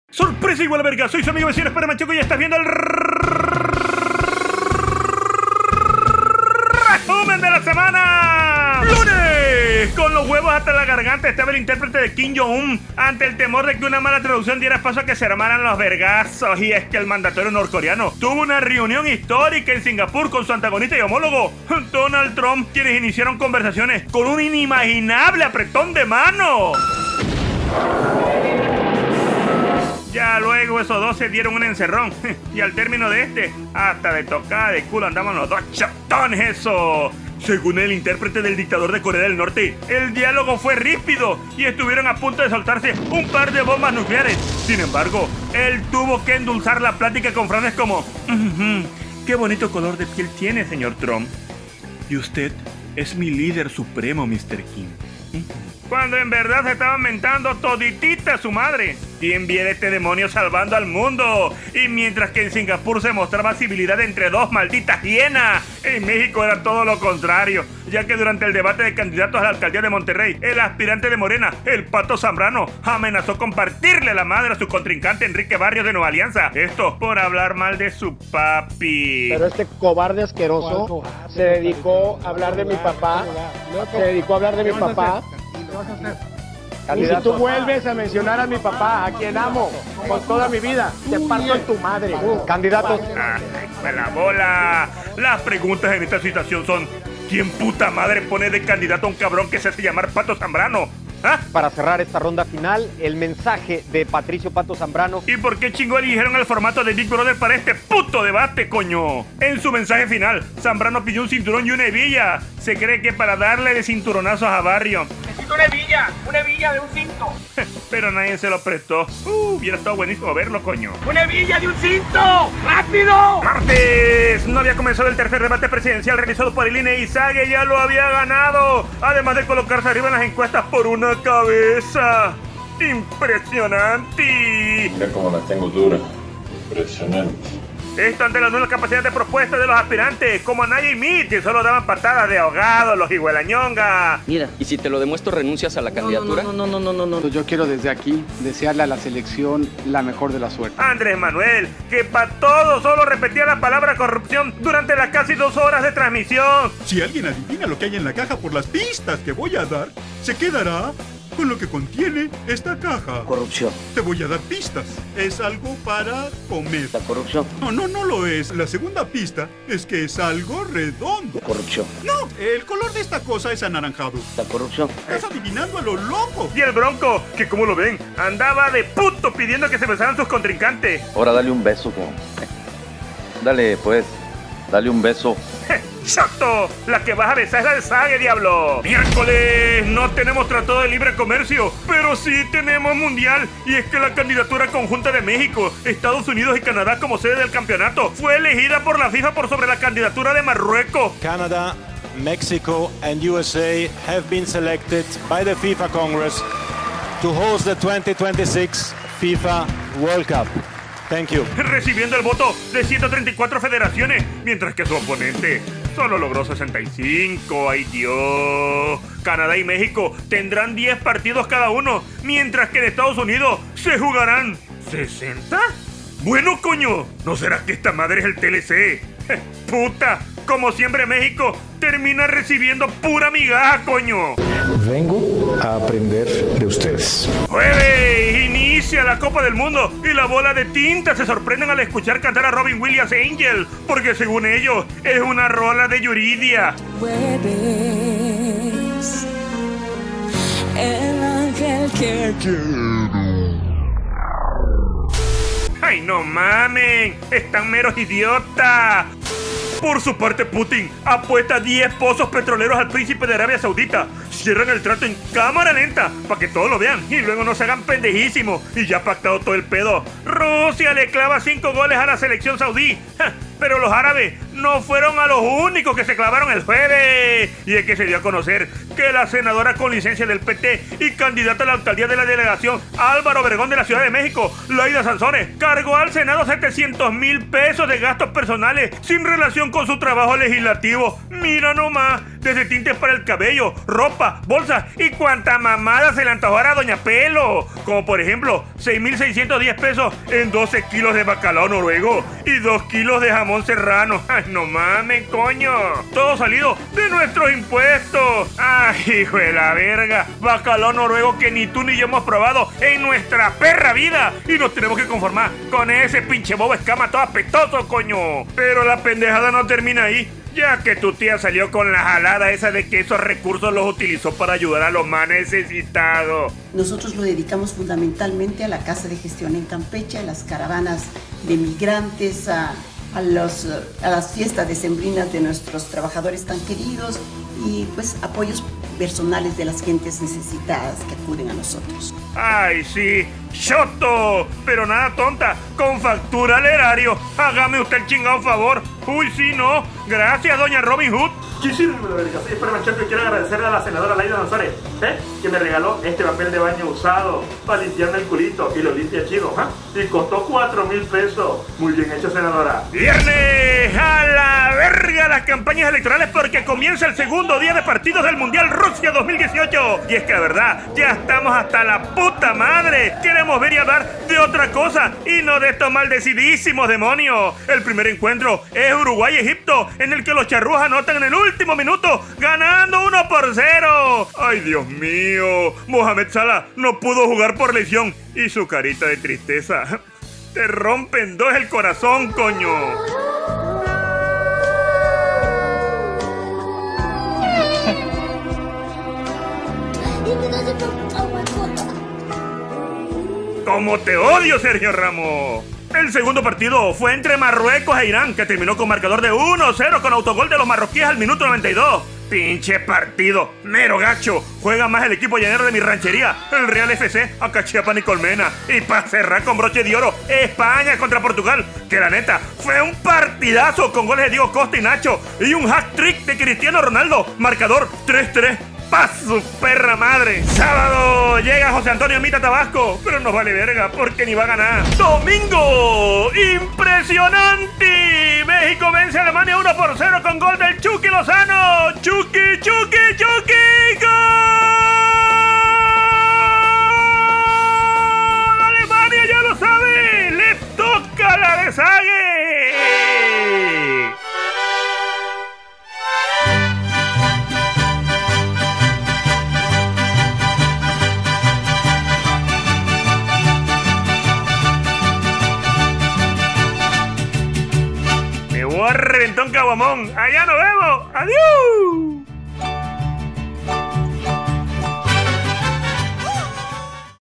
Sorpresa igual a verga, soy su amigo vecino Spider-Man Choco y estás viendo el resumen de la semana. ¡Lunes! Con los huevos hasta la garganta estaba el intérprete de Kim Jong-un ante el temor de que una mala traducción diera paso a que se armaran los vergazos. Y es que el mandatario norcoreano tuvo una reunión histórica en Singapur con su antagonista y homólogo Donald Trump, quienes iniciaron conversaciones con un inimaginable apretón de mano. Ya luego esos dos se dieron un encerrón. Y al término de este, hasta de tocada de culo andaban los dos chatones eso. Según el intérprete del dictador de Corea del Norte, el diálogo fue ríspido y estuvieron a punto de soltarse un par de bombas nucleares. Sin embargo, él tuvo que endulzar la plática con frases como: qué bonito color de piel tiene, señor Trump. Y usted es mi líder supremo, Mr. Kim. Cuando en verdad se estaban mentando toditita a su madre. ¿Quién viene este demonio salvando al mundo? Y mientras que en Singapur se mostraba civilidad entre dos malditas hienas, en México era todo lo contrario, ya que durante el debate de candidatos a la alcaldía de Monterrey, el aspirante de Morena, el Pato Zambrano, amenazó con partirle la madre a su contrincante Enrique Barrios de Nueva Alianza. Esto por hablar mal de su papi. Pero este cobarde asqueroso se dedicó a hablar de mi papá. Y si tú vuelves a mencionar a mi papá, a quien amo con toda mi vida, te parto en tu madre. Candidatos. ¡Ay, la bola! Las preguntas en esta situación son: ¿quién puta madre pone de candidato a un cabrón que se hace llamar Pato Zambrano? ¿Ah? Para cerrar esta ronda final, el mensaje de Patricio Pato Zambrano. ¿Y por qué chingón eligieron el formato de Big Brother para este puto debate, coño? En su mensaje final, Zambrano pidió un cinturón y una hebilla. Se cree que para darle de cinturonazos a Barrio. Necesito una hebilla de un cinto. Pero nadie se lo prestó. Hubiera estado buenísimo verlo, coño. ¡Una hebilla de un cinto! ¡Rápido! ¡Martes! No había comenzado el tercer debate presidencial realizado por el INE y Sague ya lo había ganado. Además de colocarse arriba en las encuestas por una cabeza. ¡Impresionante! Mira cómo la tengo dura. Impresionante. Esto ante la nula capacidad de propuesta de los aspirantes, como Anaya y Mit, que solo daban patadas de ahogado, los higuelañonga. Mira, ¿y si te lo demuestro renuncias a la candidatura? No. Yo quiero desde aquí desearle a la selección la mejor de la suerte. Andrés Manuel, que para todo solo repetía la palabra corrupción durante las casi 2 horas de transmisión. Si alguien adivina lo que hay en la caja por las pistas que voy a dar, se quedará con lo que contiene esta caja. Corrupción. Te voy a dar pistas. Es algo para comer. La corrupción. No lo es. La segunda pista es que es algo redondo. Corrupción. No, el color de esta cosa es anaranjado. La corrupción. Estás adivinando a lo loco. Y el Bronco, que como lo ven, andaba de puto pidiendo que se besaran sus contrincantes. Ahora dale un beso, como. Dale, pues. Dale un beso. ¡Chato! La que vas a besar es la de Sague, diablo. Miércoles, no tenemos tratado de libre comercio, pero sí tenemos mundial. Y es que la candidatura conjunta de México, Estados Unidos y Canadá como sede del campeonato fue elegida por la FIFA por sobre la candidatura de Marruecos. Canada, Mexico and USA have been selected by the FIFA Congress to host the 2026 FIFA World Cup. Thank you. Recibiendo el voto de 134 federaciones, mientras que su oponente solo logró 65. ¡Ay, Dios! Canadá y México tendrán 10 partidos cada uno, mientras que en Estados Unidos se jugarán 60. Bueno, coño, ¿no será que esta madre es el TLC? ¡Puta! Como siempre México termina recibiendo pura migaja, coño. Vengo a aprender de ustedes. ¡Jueves! Inicia la Copa del Mundo y la bola de tinta se sorprenden al escuchar cantar a Robin Williams Angel, porque según ellos es una rola de Yuridia. Jueves, el ángel que ¡Ay, no mamen! ¡Están meros idiotas! Por su parte, Putin apuesta 10 pozos petroleros al príncipe de Arabia Saudita. Cierran el trato en cámara lenta para que todos lo vean y luego no se hagan pendejísimos. Y ya ha pactado todo el pedo. Rusia le clava 5 goles a la selección saudí. Pero los árabes no fueron a los únicos que se clavaron el jueves. Y es que se dio a conocer que la senadora con licencia del PT y candidata a la alcaldía de la delegación Álvaro Obregón de la Ciudad de México, Laida Sanzones, cargó al Senado 700,000 pesos de gastos personales sin relación con su trabajo legislativo. Mira nomás. desde tintes para el cabello, ropa, bolsas y cuanta mamada se le antojara a Doña Pelo. Como por ejemplo, 6,610 pesos en 12 kilos de bacalao noruego y 2 kilos de jamón serrano. ¡Ay, no mames, coño! Todo salido de nuestros impuestos. ¡Ay, hijo de la verga! Bacalao noruego que ni tú ni yo hemos probado en nuestra perra vida. Y nos tenemos que conformar con ese pinche bobo escama todo apetoso, coño. Pero la pendejada no termina ahí, ya que tu tía salió con la jalada esa de que esos recursos los utilizó para ayudar a los más necesitados. Nosotros lo dedicamos fundamentalmente a la Casa de Gestión en Campeche, a las caravanas de migrantes, a las fiestas decembrinas de nuestros trabajadores tan queridos y pues apoyos personales de las gentes necesitadas que acuden a nosotros. ¡Ay, sí! ¡Choto! Pero nada tonta, con factura al erario. Hágame usted el chingado favor. ¡Uy, sí, no! Gracias, doña Robin Hood. Muchísimas gracias. Soy Esperma Chanco y quiero agradecerle a la senadora Laida González, que me regaló este papel de baño usado para limpiarme el culito y lo limpia chido, y costó 4,000 pesos. Muy bien hecho, senadora. ¡Viernes! ¡A la verga las campañas electorales porque comienza el segundo día de partidos del Mundial Rusia 2018! Y es que la verdad, ya estamos hasta la puta madre. Queremos ver y hablar de otra cosa y no de estos maldecidísimos demonios. El primer encuentro es Uruguay-Egipto, en el que los charrúas anotan en el último minuto, ganando 1-0. ¡Ay, Dios mío! Mohamed Salah no pudo jugar por lesión y su carita de tristeza. Te rompen dos el corazón, coño. ¡Cómo te odio, Sergio Ramos! El segundo partido fue entre Marruecos e Irán, que terminó con marcador de 1-0 con autogol de los marroquíes al minuto 92. ¡Pinche partido! ¡Mero gacho! Juega más el equipo llanero de mi ranchería, el Real FC, Acachiapan y Colmena. Y para cerrar con broche de oro, España contra Portugal, que la neta fue un partidazo con goles de Diego Costa y Nacho y un hat-trick de Cristiano Ronaldo. Marcador 3-3. ¡Pa' su perra madre! Sábado llega José Antonio Mita Tabasco, pero nos vale verga porque ni va a ganar. ¡Domingo! ¡Impresionante! México vence a Alemania 1-0 con gol del Chucky Lozano. ¡Chucky, Chucky, Chucky! ¡Gol! ¡Alemania ya lo sabe! ¡Le toca la de Sague! Reventón Caguamón. Allá nos vemos. Adiós.